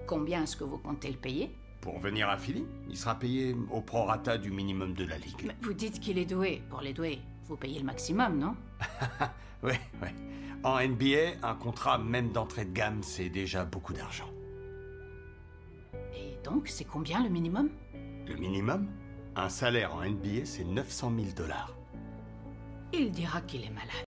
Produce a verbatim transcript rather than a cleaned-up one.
Combien est-ce que vous comptez le payer? Pour venir à Philly, il sera payé au prorata du minimum de la ligue. Mais vous dites qu'il est doué. Pour les doués, vous payez le maximum, non? Oui, oui. En N B A, un contrat même d'entrée de gamme, c'est déjà beaucoup d'argent. Et donc, c'est combien le minimum? Le minimum? Un salaire en N B A, c'est neuf cent mille dollars. Il dira qu'il est malade.